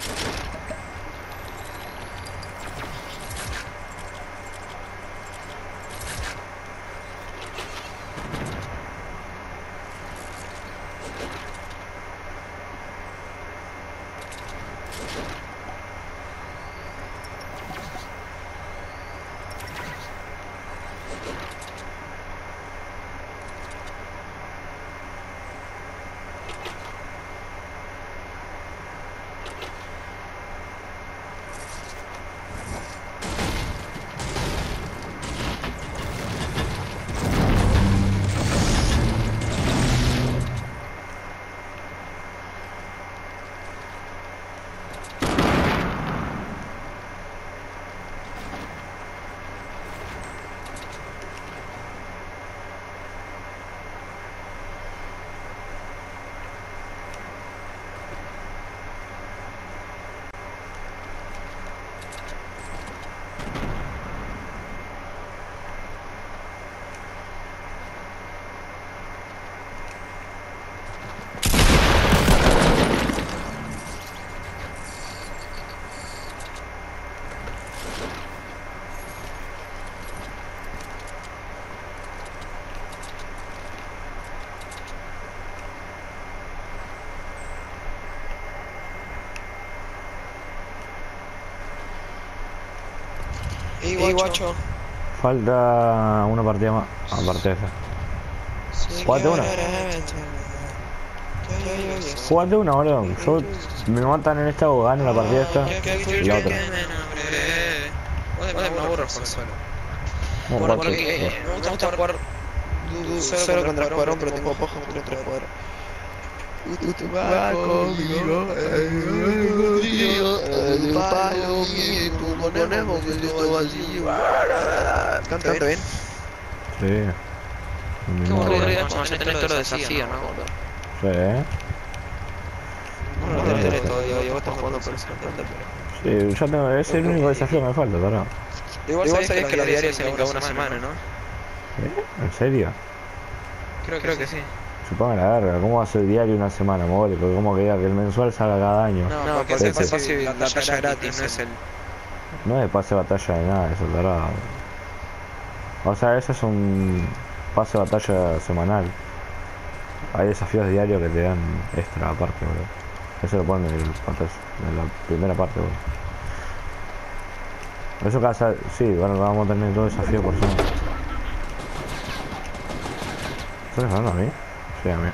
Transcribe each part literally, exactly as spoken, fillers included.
Y guacho. guacho. Falta una partida más, aparte de esa. Sí, Jugate una. Jugate una, boludo. Yo me matan en esta o gano la partida esta y la otra. Me aburro por suelo. No, Porque me gusta jugar solo contra el escuadrón, pero tengo poco contra el escuadrón. Tú vas conmigo, contigo, el palo y tú ponemos que todo así. ¿Canta bien? Sí. Qué aburrido, como ya tenés todo lo desafío, ¿no? Sí. No lo tenés todavía, yo estás jugando por ese cantante, pero... Sí, yo tengo, ese es el único desafío que me falta, ¿verdad? Igual sabés que los diarios salen cada una semana, ¿no? ¿Eh? ¿En serio? Creo, creo que sí. Supongo la verga, ¿cómo va a ser diario una semana, mole? Porque como que diga que el mensual salga cada año. No, porque es el pase de batalla gratis, no es el... No es pase de batalla de nada, eso es verdad. O sea, eso es un pase de batalla semanal. Hay desafíos diarios que te dan extra aparte, boludo. Eso lo ponen en, el, en la primera parte, boludo. Eso casa, sí, bueno, vamos a tener dos desafíos por semana. ¿Estás hablando a mí? Sí, a mí.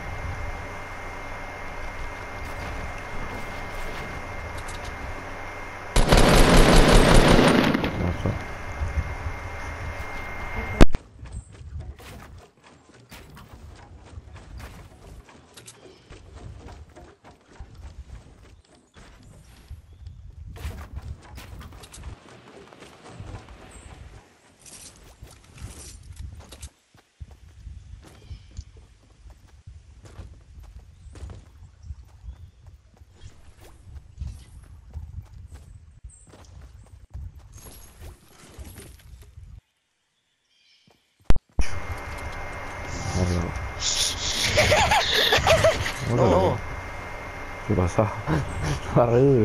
No. ¿Qué pasa? Va re duro.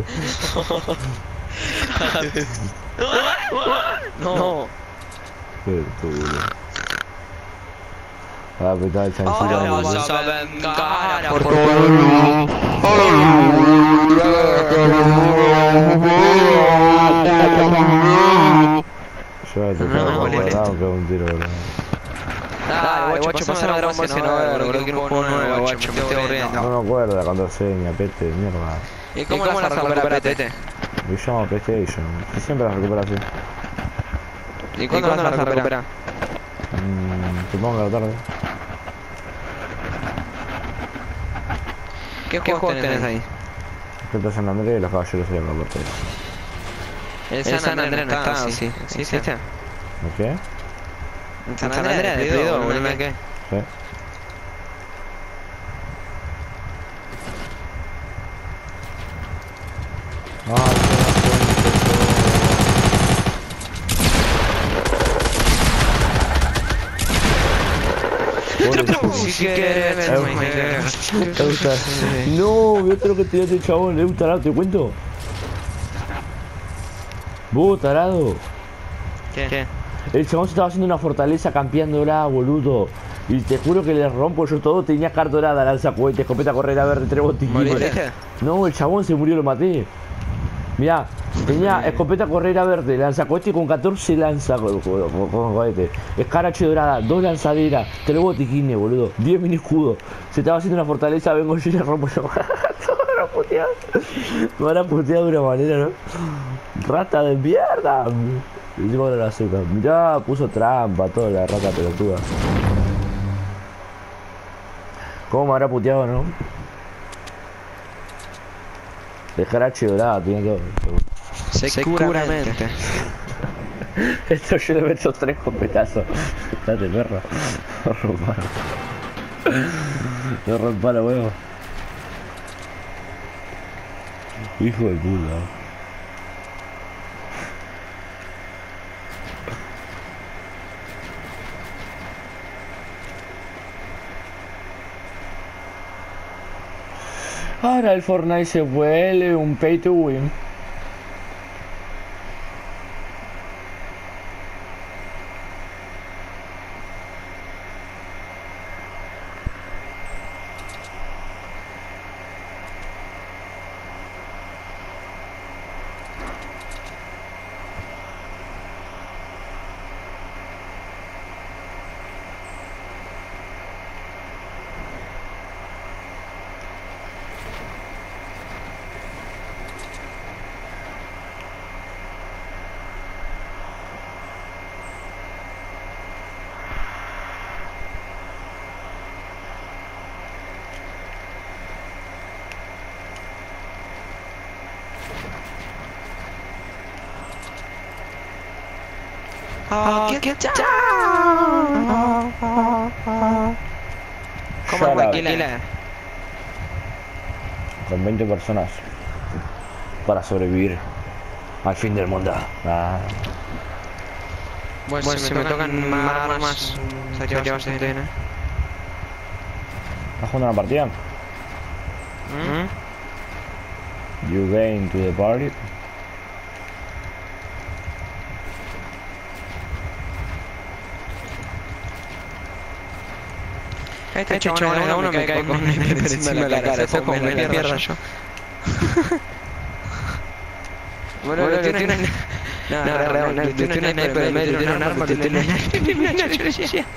No. Qué duro. Va a apretar el chancito. Ahora vas a vengar por todo. Llévate para el lado, que un tiro, boludo. Dale, guacho, pasame a Dragon Ball Z nueve, bro, quiero un juego nuevo, guacho, me estoy aburriendo. No me acuerdo la contraseña, pete, mierda. ¿Y cómo la recuperas, pete? Me llamo PlayStation, y siempre la recupero así. ¿Y cuándo la vas a recuperar? Mmm, supongo que a la tarde. ¿Qué juegos tenés ahí? El San Andrés y los Caballeros de la Corte. El San Andrés no está, sí. ¿Sí, sí está? ¿De qué? ¿En San Andrés de Play dos, boludo? ¿Qué? Sí. Ah, Si quieres, no, viste lo que te dio este chabón, ¿le gusta? ¿Te cuento? ¿Vos, tarado? ¿Qué? ¿Qué? El chabón se estaba haciendo una fortaleza campeándola, boludo. Y te juro que le rompo yo todo. Tenía carta dorada, lanzacohetes, escopeta correra verde, tres botiquines. ¿Moriste? No, el chabón se murió, lo maté. Mirá, tenía escopeta correra verde, lanzacohetes con catorce lanza con, con, con, con cohetes. Escarache dorada, dos lanzaderas, tres botiquines, boludo. diez mini escudos. Se estaba haciendo una fortaleza, vengo yo y le rompo yo. Me habrá puteado. Me habrá puteado de una manera, ¿no? Rata de mierda. Y encima de la azúcar. Mirá, puso trampa, toda la rata pelotuda. ¿Cómo me habrá puteado, no? Escarache dorada, tiene todo. Seguramente. Esto yo le meto tres copetazos. Date, perro. No rompa. No rompa la huevo. Hijo de puta. Ahora el Fortnite se vuelve un pay to win. Oh, get down. ¿Cómo es Killer? Con veinte personas para sobrevivir al fin del mundo. Ah. Bueno, bueno, si me, me tocan más armas, sería bastante bien, ¿eh? ¿Estás jugando una partida? ¿Mm? You gain to the party. Este chabón de uno me cae con un sniper encima de la cara, eso como me la pierda yo. Bueno, lo tiene... No, no, no, no, tiene un sniper en medio, tiene un arma, tiene un sniper.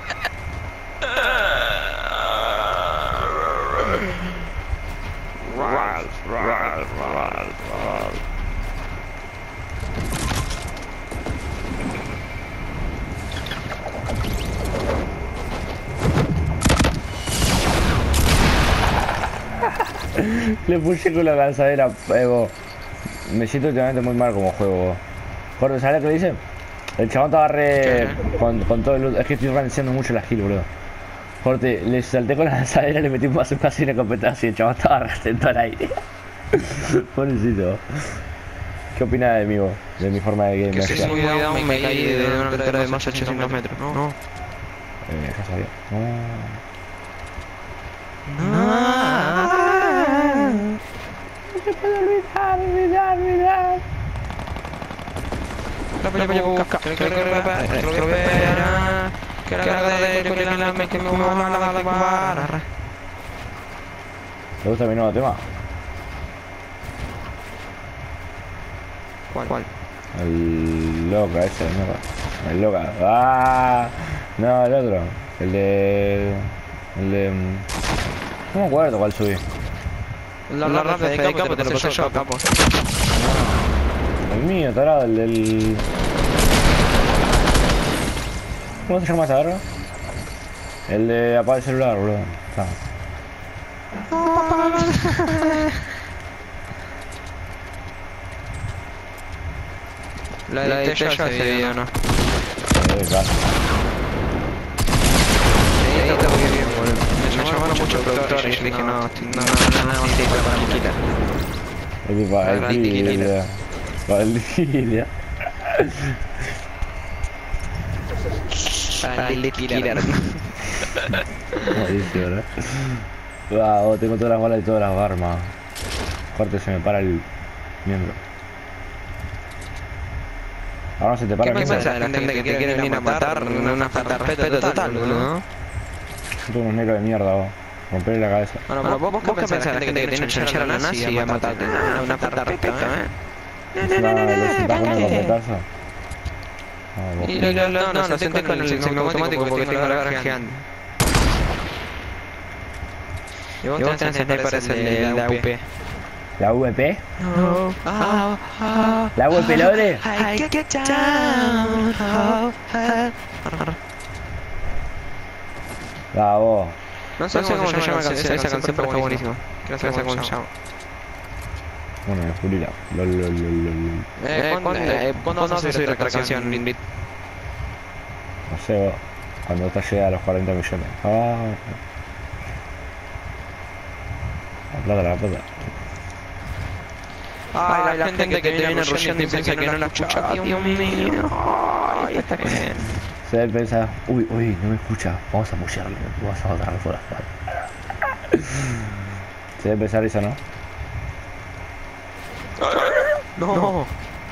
Le puse con la lanzadera, Evo. Me siento últimamente muy mal como juego. Jorge, ¿sabes lo que le dice? El chabón estaba re... Con, con todo el... Es que estoy raniciando mucho la skill, boludo. Jorge, le salté con la lanzadera, le metí un vaso casi una competencia y el chabón estaba re atento al aire. Pobrecito. ¿Qué opina de mí, vos? De mi forma de game? Que si muy down me caí de una altura de más ochocientos metros. No. Eh, ya sabía. No. No. No se puede olvidar, olvidar, olvidar. La pella, pella, busca. Que lo repara. Que lo repara. Que la carga de que la me que me va a la barra. ¿Te gusta mi nuevo tema? ¿Cuál? ¿Cuál? El loca ese, no. El loca. ¡Ah! No, el otro. El de... El de... No me acuerdo cuál subí. La, la rap de capo, capo te lo pasé yo, capo. El mío, tarado, el del... ¿Cómo se llama esa verga? El de apagar el celular, boludo. Ah. La edité yo ese video, ¿no? Eh, claro. Edité muy bien, boludo. Me llamaron muchos productores y yo dije, no, no, no, no, necesito para Killer. Es para el Killer. Para el Killer. Para el Killer. Buenísimo, ¿no? Wow, tengo todas las balas y todas las armas. Corte, se me para el miembro. Ahora se te para ¿Qué el pensás de la gente que te quiere venir a matar? Una falta de respeto total, boludo. Tú unos negros de mierda, vos. Romperle la cabeza. Bueno, vos, vos qué pensás de la gente que tiene que chanchar a la nazi y a matarte. Una falta de respeto, ¿eh? No, no, no, no, se con el completazo. Y lo, lo, no, no, lo senté con el semiautomático porque tengo la garra gigante. Y vos tenés el sniper es el de la U P. ¿La V P? Oh, oh, oh, ¿La V P Lore? I get down, oh, oh. La vos. No sé cómo se llama esa canción, esa canción pero está buenísima. Gracias cómo se llama. Bueno, me Jurila. Lol, lol, lol, lol. Eh, ¿cuándo vas a subir otra canción, Lindit? No sé, vos. Cuando esta llega a los cuarenta millones. Ah. La plata, la plata. Ay, la gente que te viene rushando y piensa que no la escucha. Dios mío. Ay, está bien. Se debe pensar, uy, uy, no me escucha. Vamos a pusharle, vamos a botarle por la espalda. Se debe pensar eso, ¿no? No.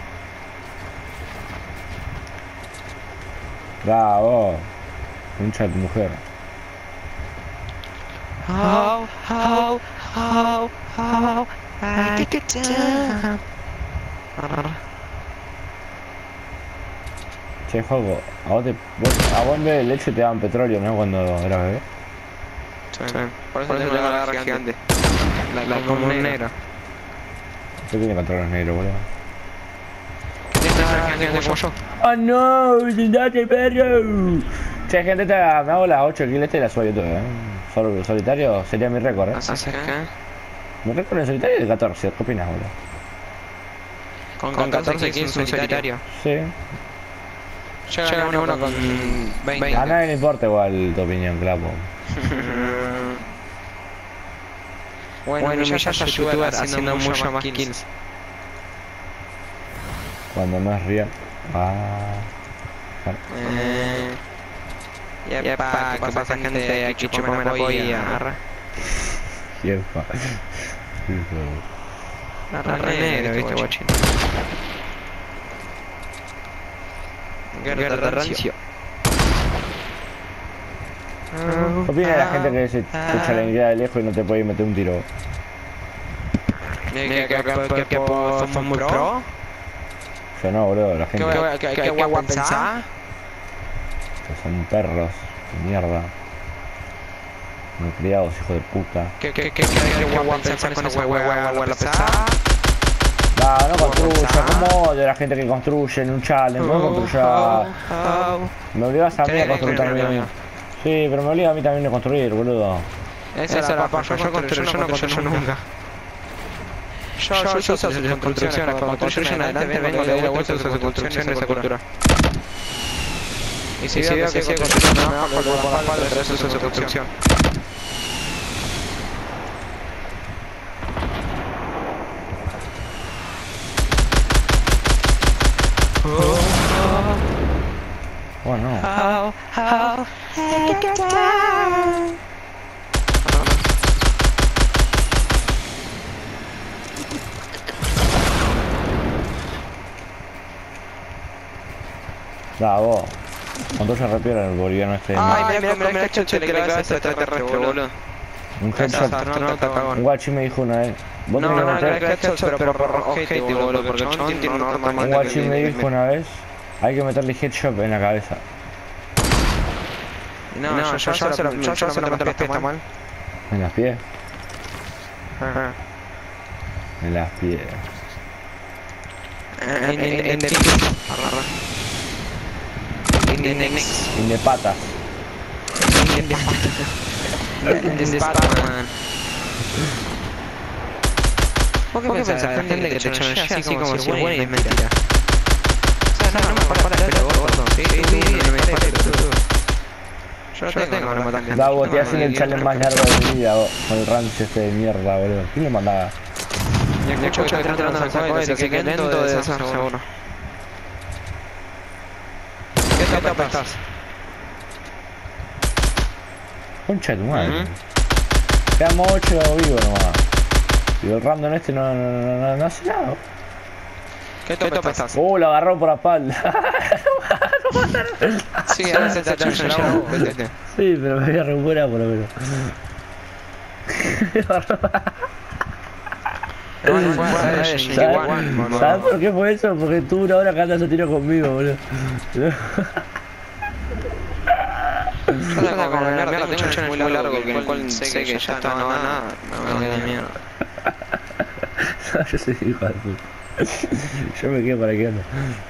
Bravo. Concha de tu mujer. How, how, how, how I get down. Che, Joco, a vos, te, vos, a vos en vez de leche te daban petróleo, ¿no? Cuando eras bebé. Sí. Por eso tengo la garra gigante. La, la como un negro. ¿Qué tiene contra los negros, boludo? ¿Tienes la garra gigante como yo? ¡Oh no! ¡Date, perro! Che, gente, te, me hago las ocho kills este y las subo a YouTube, ¿eh? Solo solitario sería mi récord, ¿eh? ¿Haces acá? Mi récord en solitario es de catorce, ¿qué opinas, boludo? Con, con catorce kills un solitario. Sí. Yo gané uno con veinte. A nadie le importa igual tu opinión, Clapo. Bueno, bueno, ya ya youtuber haciendo mucho más kills. Cuando no es real. Ah. Eh. Yepa, ¿qué pasa, gente? Aquí chupame la polla. Arra. Yepa. Arra negro, viste, guachín. Guerra de rancio. ¿Qué opina la gente que se escucha la idea de lejos y no te puede meter un tiro? ¿Que que sos muy pro? Yo no, boludo, la gente ¿Qué guapa pensás? que son perros de mierda. Muy criados, hijos de puta. ¿Qué qué qué qué guapa pensás con esa hueá guapa pensás? No, no construyo, ¿cómo odio a la gente que construye en un challenge? ¿Cómo construya? Me obligas a mí a construir también. Sí, pero me obliga a mí también a construir, boludo. Esa es la paja, yo construyo, yo no construyo nunca. Yo, yo, yo uso sus construcciones, cuando construyen adelante vengo de vuelta a sus construcciones de esa cultura. Y si veo que sigue construyendo abajo, luego por la espalda, pero eso es su construcción. Oh no. How, how, I get down. Da, vos. ¿Cuánto se repiera el boliviano este? Ay, mira, mira, mira, qué headshot que le clava ese extraterrestre, boludo. Un headshot. Un guachi me dijo una vez. ¿Vos No, tenés no, no, que no, meter? headshot, pero por ojete, boludo, porque el chabón tiene un arma más Un guachi me dijo una vez. Hay que meterle headshot en la cabeza. No, yo, yo, yo, se lo, yo, yo se lo meto los pies, está mal. ¿En las pies? Ajá. En las pies. En, en, en, de In the next. En de patas. In the patas. In the Batman. ¿Vos qué pensás? La gente que te echó así como si es buena y es mentira. O sea, no, no me para el pelo gordo. Sí, sí, sí, no me para el pelo. Yo no tengo que matar gente. Davo, te hacen el challenge más largo de mi vida, vos, con el rancio este de mierda, boludo. ¿Quién le mandaba? Ya que mucho que estoy tratando de sacar así que lento de deshacer seguro. ¿Qué te apretás? Concha de tu madre. Quedamos ocho vivos nomás. Y el random este no, no, no, no, no hace nada. ¿Qué tope estás? Uh, lo agarró por la espalda. Sí, ahora se te achuncha la voz, vete. Sí, pero me había recuperado por lo menos. ¿Sabes ¿Sabes por qué fue eso? Porque tú una hora que andas a tiro conmigo, boludo. Yo la como la mierda, tengo un chocho muy largo que el cual sé que ya está, no va nada. No me queda de mierda. Yo soy hijo de puta. Yo me quedo para qué ando.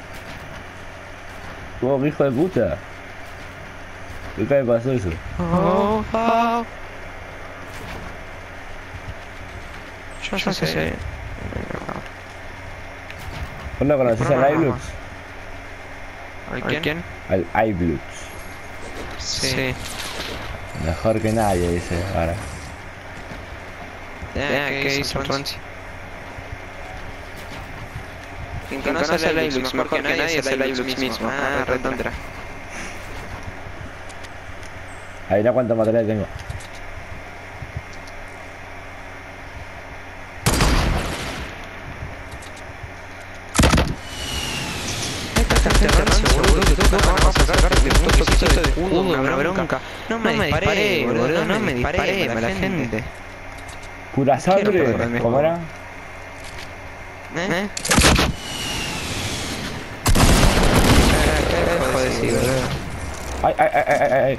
Vos, hijo de puta. ¿Qué cae pasó eso? Oh, oh. Yo ya sé. ¿Vos lo conocés al iBlux? ¿Al quién? Al iBlux. Sí. Mejor que nadie, dice ahora. ¿Qué hizo Tonsi? Quien conoce el iBlux mejor que nadie es el iBlux mismo. Ah, retontra. Ahí mira cuánto material tengo. Una bronca. No me disparé, boludo, no me disparé a la gente. Pura sangre, ¿cómo era? ¿Eh? Joder, sí, boludo. Ay, ay, ay, ay, ay.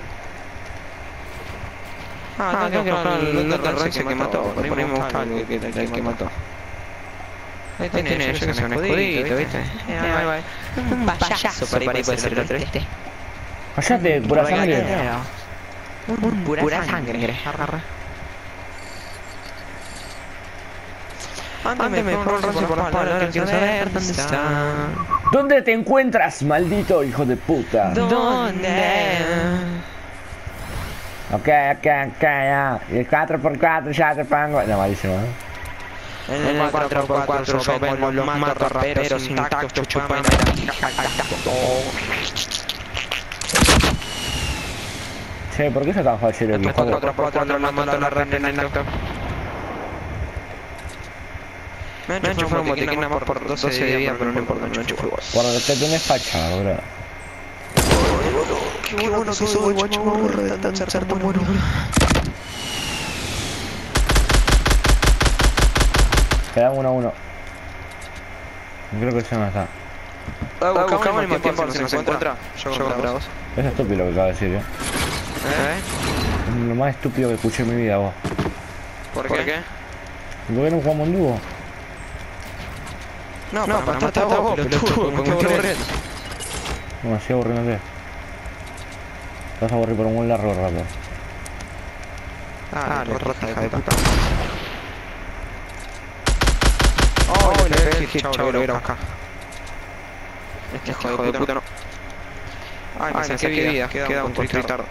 Ah, tengo que buscar el Luther Rance que mató. Ponemos a buscar algo que el que mató. Ahí tiene, yo que sé, un escudito, ¿viste? Ahí va, un payaso para ir puede ser el otro, ¿viste? Callate, pura sangre. Un pura sangre. Ándame, me pongo el Rance por la espalda, ahora quiero saber dónde está. ¿Dónde te encuentras, maldito hijo de puta? ¿Dónde? Ok, ok, ok, ya. Y el cuatro por cuatro ya te pongo. No, malísimo, ¿eh? En el cuatro por cuatro yo vengo, los mato raperos intactos, chupame la pija al tacto. Che, ¿por qué eso tan fácil el En el cuatro por cuatro los mato la rana en intacto. Me han enchufado un botiquín nada más por doce de vida, pero no importa, me lo enchufo igual. Bueno, que tenés facha, bro. Qué bueno que soy, guacho, me aburre de tan ser tan bueno. Quedamos uno a uno. Creo que se me está. Buscamos al mismo tiempo si nos encuentra. Yo contra vos. Es estúpido lo que acaba de decir, eh. ¿Eh? Es lo más estúpido que escuché en mi vida, vos. ¿Por qué? ¿Por qué no jugamos en dúo? No, no, para matar a vos, pelotudo, me estoy aburriendo. No, así aburriéndote. Te vas a aburrir por un buen largo rato. Ah, le rota hija de puta. Oh, le pegué el hit, chavo, lo voy a ir a buscar. Este hijo de puta no. Ay, me saqué vida, queda un constructor.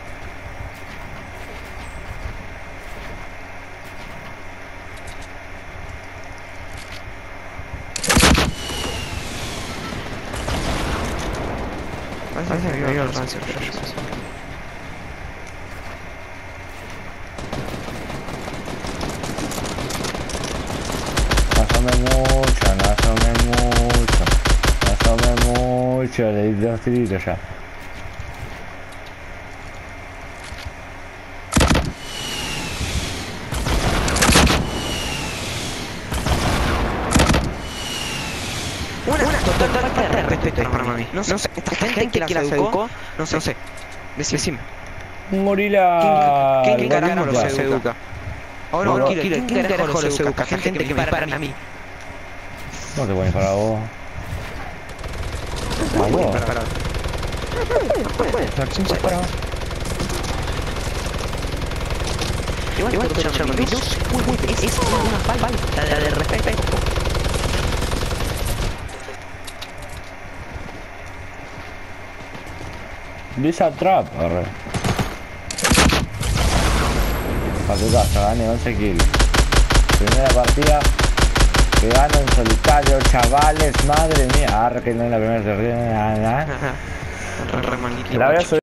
Parece que me vio el Rance. No asome mucho, no asome mucho. No asome mucho, le di dos tiritos ya. Una total falta de respeto para mí. No sé, esta gente que las educó, no sé, no sé. Decime. Un gorila. ¿Quién carajo los educa? Ahora un killer, ¿quién carajo los educa? Gente que me disparan a mí. No te voy a disparar a vos. A vos. ¿Quién se dispara? Igual estoy escuchando virus. Es una falta de respeto. Lisa Trap, arre. A tu casa, gané once kills. Primera partida que gano en solitario, chavales, madre mía. Arre que no es la primera partida. La voy a subir.